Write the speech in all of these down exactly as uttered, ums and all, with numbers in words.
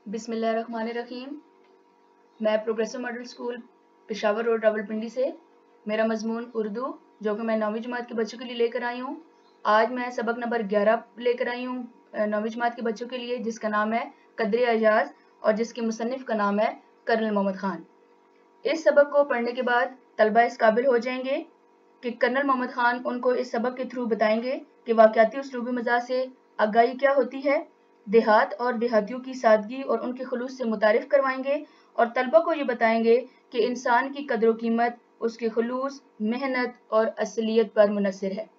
बिस्मिल्लाहिर्रहमानिर्रहीम। मैं progressive model school Peshawar road Rawalpindi से मेरा मजमून उर्दू जो कि मैं नौवीं जमात के बच्चों के लिए लेकर आई हूँ। आज मैं सबक नंबर ग्यारह लेकर आई हूँ नौवीं जमात के बच्चों के लिए, जिसका नाम है कद्र एजाज और जिसके मुसन्निफ का नाम है कर्नल मोहम्मद खान। इस सबक को पढ़ने के बाद तलबा इस काबिल हो जाएंगे कि कर्नल मोहम्मद खान उनको इस सबक के थ्रू बताएंगे कि वाक़याती उसलूबी मज़ाह से आगाही क्या होती है, देहात और देहातियों की सादगी और उनके खुलूस से मुतारिफ करवाएंगे और तलबा को ये बताएंगे कि इंसान की कदर कीमत उसके खुलूस, मेहनत और असलियत पर मुनहसर है।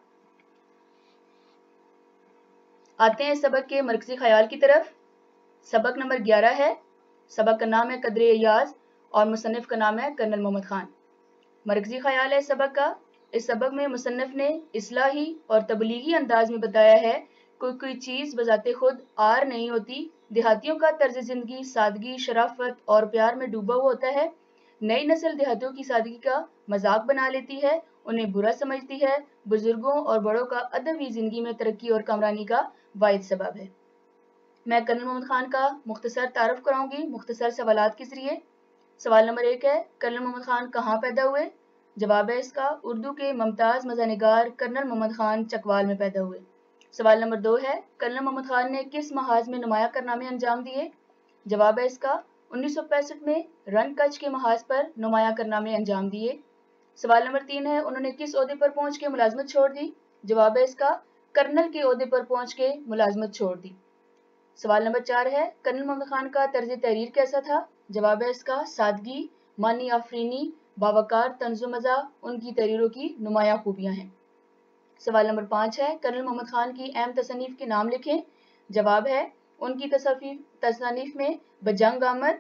आते हैं सबक के मरकजी ख्याल की तरफ। सबक नंबर ग्यारह है। सबक का नाम है कद्र एजाज और मुसन्निफ का नाम है कर्नल मोहम्मद खान। मरकजी ख्याल है सबक का। इस सबक में मुसन्निफ ने इस्लाही और तबलीगी अंदाज में बताया है कोई कोई चीज़ बजाते खुद आर नहीं होती। देहातियों का तर्ज ज़िंदगी सादगी, शराफत और प्यार में डूबा हुआ होता है। नई नस्ल देहातियों की सादगी का मजाक बना लेती है, उन्हें बुरा समझती है। बुजुर्गों और बड़ों का अदबी ज़िंदगी में तरक्की और कामरानी का वाहिद सबब है। मैं कर्नल मोहम्मद खान का मुख्तसर तारुफ कराऊंगी मुख्तसर सवालात के ज़रिए। सवाल नंबर एक है, कर्नल मोहम्मद खान कहाँ पैदा हुए? जवाब है इसका, उर्दू के मुमताज़ मज़ानिगार कर्नल मोहम्मद खान चकवाल में पैदा हुए। सवाल नंबर दो है, कर्नल मोहम्मद खान ने किस महाज में नुमाया कारनामे अंजाम दिए? जवाब है इसका, उन्नीस सौ पैंसठ में रन कच्छ के महाज पर नुमाया कारनामे अंजाम दिए। सवाल नंबर तीन है, उन्होंने किस ओहदे पर पहुंच के मुलाजमत छोड़ दी? जवाब है इसका, कर्नल के ओहदे पर पहुंच के मुलाजमत छोड़ दी। सवाल नंबर चार है, कर्नल मोहम्मद खान का तर्ज तहरीर कैसा था? जवाब है इसका, सादगी, मानी आफरीनी, बावकार तंज़ो मज़ा उनकी तहरीरों की नुमाया खूबियाँ हैं। सवाल नंबर पाँच है, कर्नल मोहम्मद खान की अहम तसनीफ़ के नाम लिखें। जवाब है, उनकी तसनीफ़ में बजंग आमद,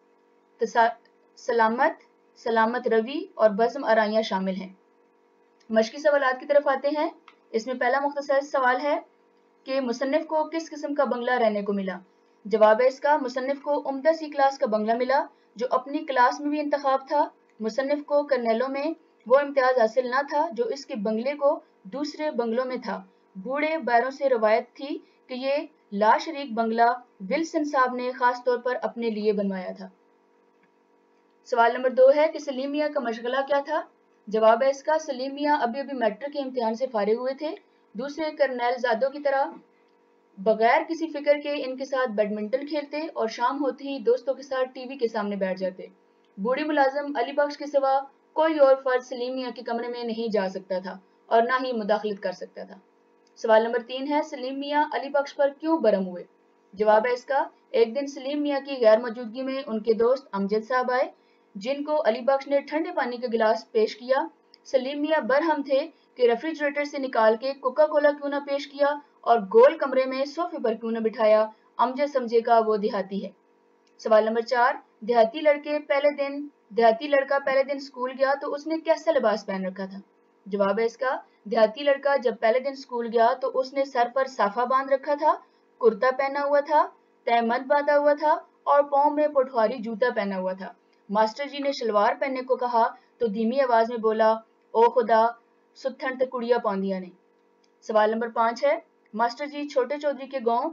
सलामत, सलामत रवि और बज़्म आराइयाँ शामिल हैं। मशकी सवालात की तरफ आते हैं। इसमें पहला मुख्तसर सवाल है कि मुसन्निफ को किस किस्म का बंगला रहने को मिला? जवाब है इसका, मुसन्निफ को उम्दा सी क्लास का बंगला मिला जो अपनी क्लास में भी इंतखाब था। मुसन्निफ को कर्नेलों में वो इम्तियाज हासिल न था जो इसके बंगले को दूसरे बंगलों में था। बूढ़े बैरों से रवायत थी कि ये लाशरीक बंगला विल्सन साहब ने खास तौर पर अपने लिए बनवाया था। सवाल नंबर दो है कि सलीम मियां का मशगला क्या था? जवाब है इसका, सलीम मियां अभी अभी मैट्रिक के इम्तिहान से फारिग हुए थे। दूसरे कर्नैल ज़ादों की तरह बगैर किसी फिक्र के इनके साथ बैडमिंटन खेलते और शाम होते ही दोस्तों के साथ टीवी के सामने बैठ जाते। बूढ़ी मुलाजिम अली बख्श के सिवा कोई और फर्द सलीम मियां के कमरे में नहीं जा सकता था और ना ही मुदाखलत कर सकता था। सवाल नंबर तीन है, सलीम मियां अली बख्श पर क्यों बरम हुए? जवाब है इसका, एक दिन सलीम मियां की गैर मौजूदगी में उनके दोस्त अमजद साहब आए जिनको अली बख्श ने ठंडे पानी का गिलास पेश किया। सलीम मियां बरहम थे कि रेफ्रिजरेटर से निकाल के कोका कोला क्यों ना पेश किया और गोल कमरे में सोफे पर क्यों न बिठाया। अमजद समझेगा वो देहाती है। सवाल नंबर चार, देहाती लड़के पहले दिन देहाती लड़का पहले दिन स्कूल गया तो उसने कैसा लिबास पहन रखा था? जवाब है इसका, देहाती लड़का जब पहले दिन स्कूल गया तो उसने सर पर साफा बांध रखा था, कुर्ता पहना हुआ था, तहमद बांधा हुआ था और पाँव में पोठवारी जूता पहना हुआ था। मास्टर जी ने शलवार पहनने को कहा तो धीमी आवाज में बोला, ओ खुदा सुत्थन ते कुड़िया पाउंदियां ने। सवाल नंबर पाँच है, मास्टर जी छोटे चौधरी के गांव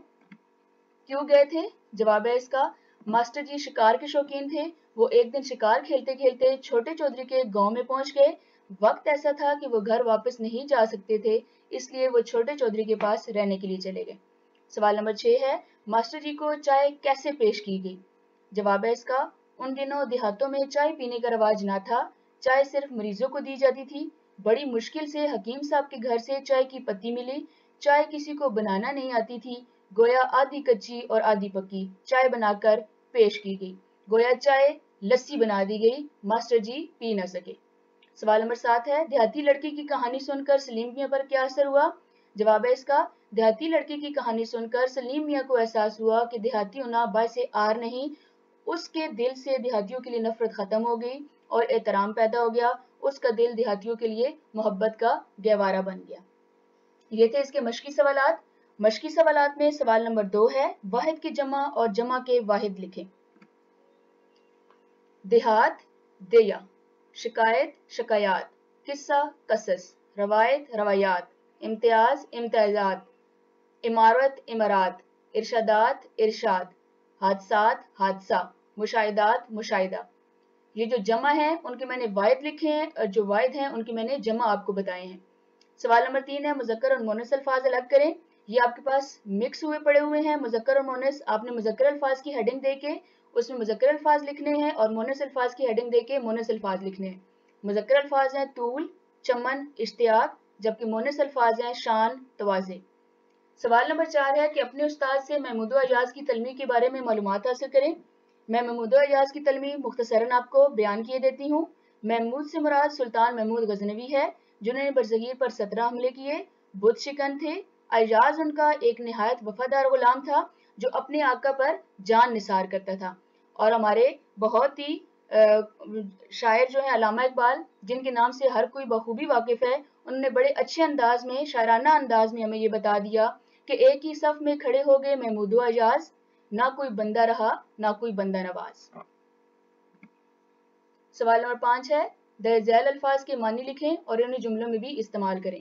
क्यों गए थे? जवाब है इसका, मास्टर जी शिकार के शौकीन थे। वो एक दिन शिकार खेलते खेलते छोटे चौधरी के गांव में पहुंच गए। वक्त ऐसा था कि वो घर वापस नहीं जा सकते थे, इसलिए वो छोटे चौधरी के पास रहने के लिए चले गए। सवाल नंबर छह है, मास्टर जी को चाय कैसे पेश की गई? जवाब है इसका, उन दिनों देहातों में चाय पीने का रवाज ना था। चाय सिर्फ मरीजों को दी जाती थी। बड़ी मुश्किल से हकीम साहब के घर से चाय की पत्ती मिली। चाय किसी को बनाना नहीं आती थी। गोया आधी कच्ची और आधी पक्की चाय बनाकर पेश की गई। गोया चाय लस्सी बना दी गई, मास्टर जी पी न सके। सवाल नंबर सात है, देहाती लड़की की कहानी सुनकर सलीम मियां पर क्या असर हुआ? जवाब है इसका, देहाती लड़की की कहानी सुनकर सलीम मियां को एहसास हुआ कि देहाती होना बायसे आर नहीं, उसके दिल से देहातियों के लिए नफरत खत्म हो गई और एहतराम पैदा हो गया। उसका दिल देहातियों के लिए मोहब्बत का गहवारा बन गया। ये थे इसके मशकी सवालात। मशकी सवालात में सवाल नंबर दो है, वाहिद की जमा और जमा के वाहिद लिखें। देहात देया, शिकायत शिकायात, किस्सा कसस, रवायत रवायात, इम्तियाज इम्तियाजात, इमारत इमारात, इरशादात इरशाद, حادثات حادثہ، مشاہدات مشاہدہ. یہ جو جمع ہیں ان کے میں نے واحد لکھے ہیں اور جو واحد ہیں ان کے میں نے جمع آپ کو بتائے ہیں. سوال نمبر تین ہے مذکر اور مؤنث الفاظ الگ کریں. یہ آپ کے پاس مکس ہوئے پڑے ہوئے ہیں مذکر اور مؤنث. آپ نے مذکر الفاظ کی ہیڈنگ دے کے اس میں مذکر الفاظ لکھنے ہیں اور مؤنث الفاظ کی ہیڈنگ دے کے مؤنث الفاظ لکھنے ہیں. مذکر الفاظ ہیں طول، چمن، اشتیاق، جبکہ مؤنث الفاظ ہیں شان، تواضع. سوال نمبر چار ہے کہ اپنے استاد سے محمود و اجاز کی تلمیح کے بارے میں معلومات حاصل کریں. میں محمود و اجاز کی تلمیح مختصراً آپ کو بیان کیے دیتی ہوں. محمود سے مراد سلطان محمود غزنوی ہے جنہوں نے برصغیر پر سترہ حملے کیے، بت شکن تھے. اجاز ان کا ایک نہایت وفادار غلام تھا جو اپنے آقا پر جان نثار کرتا تھا. اور ہمارے بہت ہی شاعر جو ہیں علامہ اقبال جن کے نام سے ہر کوئی بخوبی واقف ہے، انہوں نے بڑے اچھے انداز میں شاعرانہ انداز میں ہمیں یہ بتا دیا کہ ایک ہی صف میں کھڑے ہو گئے محمود و اجاز، نہ کوئی بندہ رہا نہ کوئی بندہ نواز. سوال نمبر پانچ ہے درج ذیل الفاظ کے معنی لکھیں اور انہیں جملوں میں بھی استعمال کریں.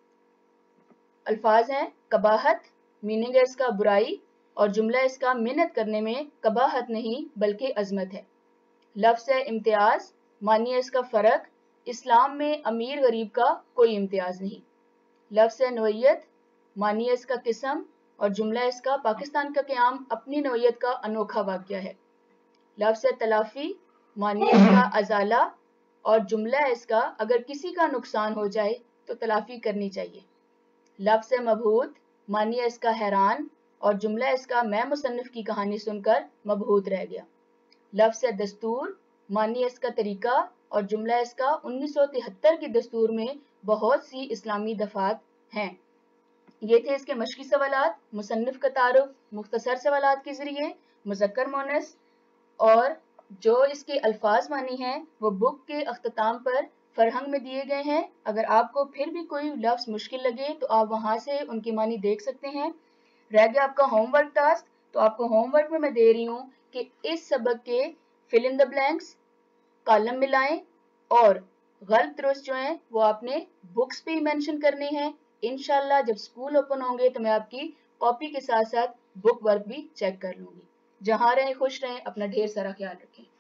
الفاظ ہیں قباحت، میننگ ہے اس کا برائی، اور جملہ اس کا محنت کرنے میں قباحت نہیں بلکہ عظمت ہے. لفظ ہے امتیاز، معنی ہے اس کا فرق، اسلام میں امیر غریب کا کوئی امتیاز نہیں. لفظ ہے نوعیت، معنی ہے اس کا قسم، اور جملہ اس کا پاکستان کا قیام اپنی نوعیت کا انوکھا واقعہ ہے. لفظ ہے تلافی، معنی ہے اس کا ازالہ، اور جملہ اس کا اگر کسی کا نقصان ہو جائے تو تلافی کرنی چاہیے. لفظ ہے مبہوت، معنی ہے اس کا حیران، اور جملہ اس کا میں مصنف کی کہانی سن کر مبہوت رہ گیا. لفظ ہے دستور، معنی ہے اس کا طریقہ، اور جملہ اس کا انیس سو تہتر کی دستور میں بہت سی اسلامی دفعات ہیں. یہ تھے اس کے مشقی سوالات. مصنف کا تعارف مختصر سوالات کے ذریعے، مذکر مؤنث، اور جو اس کے الفاظ معنی ہیں وہ بک کے اختتام پر فرہنگ میں دیے گئے ہیں. اگر آپ کو پھر بھی کوئی لفظ مشکل لگے تو آپ وہاں سے ان کے معنی دیکھ سکتے ہیں. رہ گیا آپ کا ہوم ورک ٹاسک، تو آپ کو ہوم ورک میں میں دے رہی ہوں کہ اس سبق کے فل ان دا بلینکس کالم ملائیں اور غلط درست جو ہیں وہ آپ نے بکس پہ ہی مینشن کرنے ہیں. انشاءاللہ جب اسکول اوپن ہوں گے تو میں آپ کی کاپی کے ساتھ ساتھ بک ورک بھی چیک کر لوں گی. جہاں رہیں خوش رہیں، اپنا ڈھیر سارا خیال رکھیں.